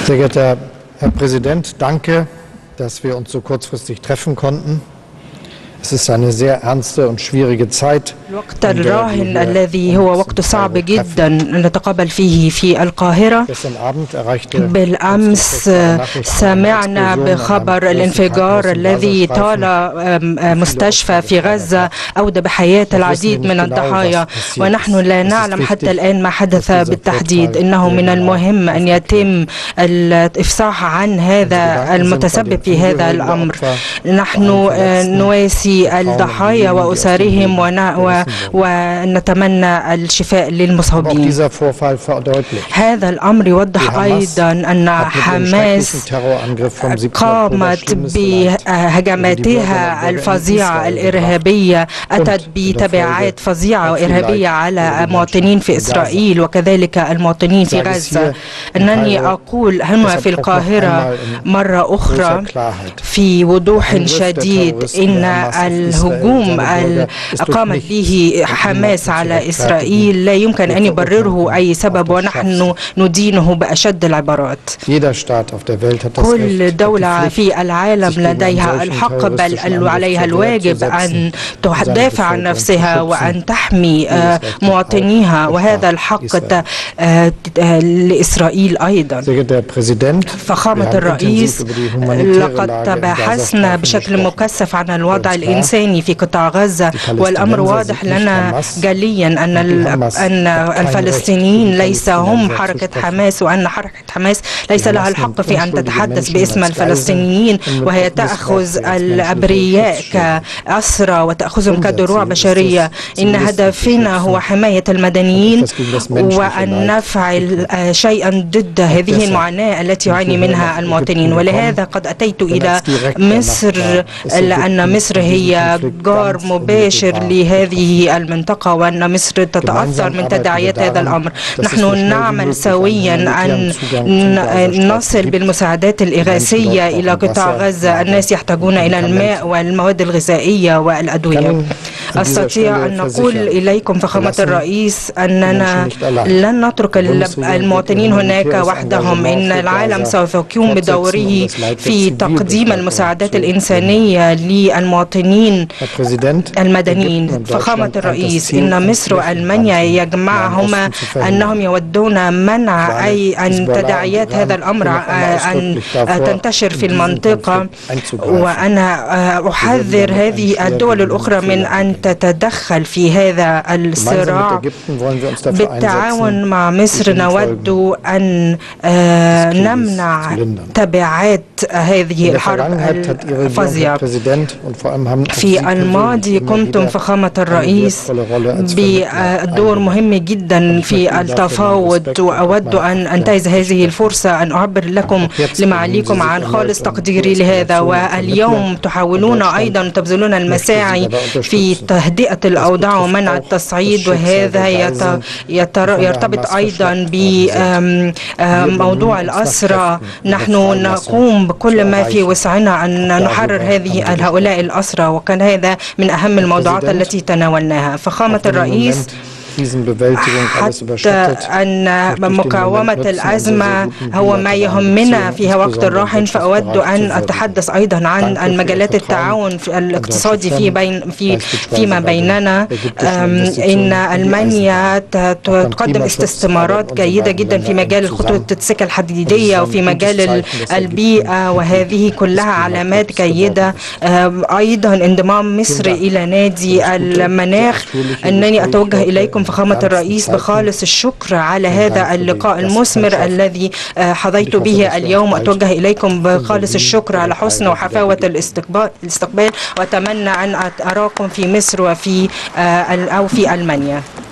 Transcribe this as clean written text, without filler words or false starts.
Sehr geehrter Herr Präsident, danke, dass wir uns so kurzfristig treffen konnten. Es ist eine sehr ernste und schwierige Zeit. الوقت الراهن الذي هو وقت صعب جدا نتقابل فيه في القاهرة. بالأمس سمعنا بخبر الانفجار الذي طال مستشفى في غزة أودى بحياة العديد من الضحايا، ونحن لا نعلم حتى الآن ما حدث بالتحديد. إنه من المهم أن يتم الإفصاح عن هذا المتسبب في هذا الأمر. نحن نواسي الضحايا وأسرهم ونتمنى الشفاء للمصابين. هذا الأمر يوضح أيضا أن حماس قامت بهجماتها الفظيعة الإرهابية، أتت بتبعات فظيعة وإرهابية على مواطنين في إسرائيل وكذلك المواطنين في غزة. أنني أقول هنا في القاهرة مرة أخرى في وضوح شديد إن الهجوم قامت به حماس على إسرائيل لا يمكن أن يبرره أي سبب، ونحن ندينه بأشد العبارات. كل دولة في العالم لديها الحق بل عليها الواجب أن تدافع عن نفسها وأن تحمي مواطنيها، وهذا الحق لإسرائيل أيضا. فخامة الرئيس، لقد تباحثنا بشكل مكثف عن الوضع الإنساني في قطاع غزة، والأمر واضح لنا جليا أن الفلسطينيين ليس هم حركة حماس، وأن حركة حماس ليس لها الحق في أن تتحدث باسم الفلسطينيين، وهي تأخذ الأبرياء كأسرى وتأخذهم كدروع بشرية. إن هدفنا هو حماية المدنيين وأن نفعل شيئا ضد هذه المعاناة التي يعاني منها المواطنين. ولهذا قد أتيت إلى مصر، لأن مصر هي جار مباشر لهذه المنطقة، وأن مصر تتأثر من تداعيات هذا الأمر. نحن نعمل سويا أن نصل بالمساعدات الإغاثية إلى قطاع غزة. الناس يحتاجون إلى الماء والمواد الغذائية والأدوية. أستطيع أن نقول إليكم فخامة الرئيس أننا لن نترك المواطنين هناك وحدهم. إن العالم سوف يقوم بدوره في تقديم المساعدات الإنسانية للمواطنين المدنيين. فخامة الرئيس، إن مصر وألمانيا يجمعهما أنهم يودون منع أن تداعيات هذا الأمر أن تنتشر في المنطقة، وأنا أحذر هذه الدول الأخرى من أن تتدخل في هذا الصراع. بالتعاون مع مصر نود أن نمنع تبعات هذه الحرب الفظيعة. في الماضي قمتم فخامة الرئيس بدور مهم جدا في التفاوض، وأود أن أنتهز هذه الفرصة أن أعبر لكم لمعاليكم عن خالص تقديري لهذا. واليوم تحاولون أيضا تبذلون المساعي في تهدئة الأوضاع ومنع التصعيد، وهذا يرتبط أيضا بموضوع الأسرى. نحن نقوم بكل ما في وسعنا أن نحرر هؤلاء الأسرى، وكان هذا من أهم الموضوعات التي تناولناها. فخامة الرئيس، حتى أن مقاومة الأزمة هو ما يهمنا فيها وقت الراهن، فأود أن أتحدث أيضا عن مجالات التعاون الاقتصادي فيما بيننا. إن ألمانيا تقدم استثمارات جيدة جدا في مجال خطوط السكة الحديدية وفي مجال البيئة، وهذه كلها علامات جيدة. أيضا انضمام مصر إلى نادي المناخ. أنني أتوجه إليكم فخامة الرئيس بخالص الشكر على هذا اللقاء المثمر الذي حظيت به اليوم. أتوجه إليكم بخالص الشكر على حسن وحفاوة الاستقبال، وأتمنى أن أراكم في مصر أو في ألمانيا.